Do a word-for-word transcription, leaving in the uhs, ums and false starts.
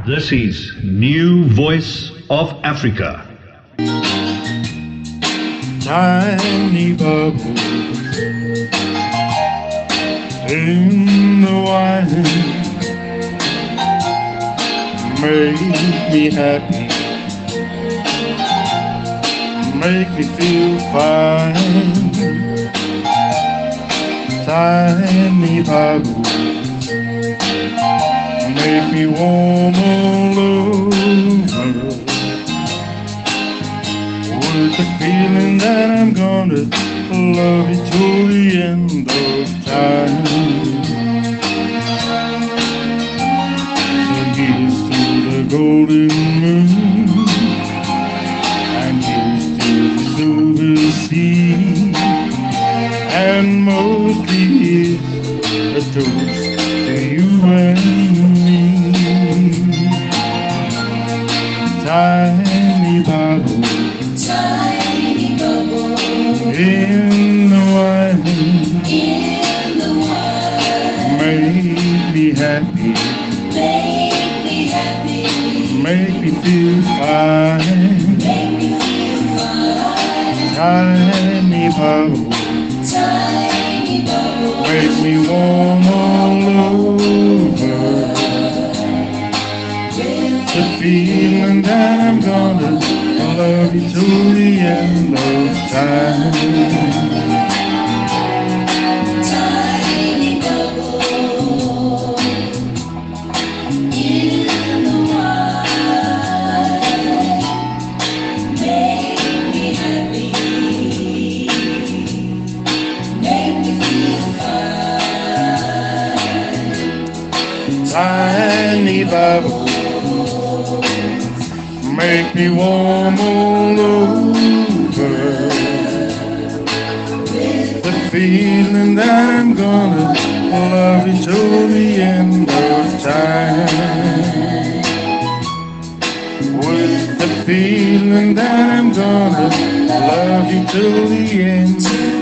This is New Voice of Africa. Tiny bubbles in the wine make me happy, make me feel fine. Tiny bubbles make me warm all over, with the feeling that I'm gonna love you till the end of time. So here's to the golden moon, and here's to the silver sea, and mostly here's a toast to you and me. Tiny bubbles, tiny bubbles in the wine, in the wine, make me happy, make me happy, make me feel fine. make me feel fine. Tiny bubbles, Tiny bubbles make me warm all over, the feeling that I'm gonna love you till the end of time. Tiny bubbles in the wine, make me happy, make me feel fine. Tiny bubbles make me warm all over, the feeling that I'm gonna love you till the end of time. With the feeling that I'm gonna love you till the end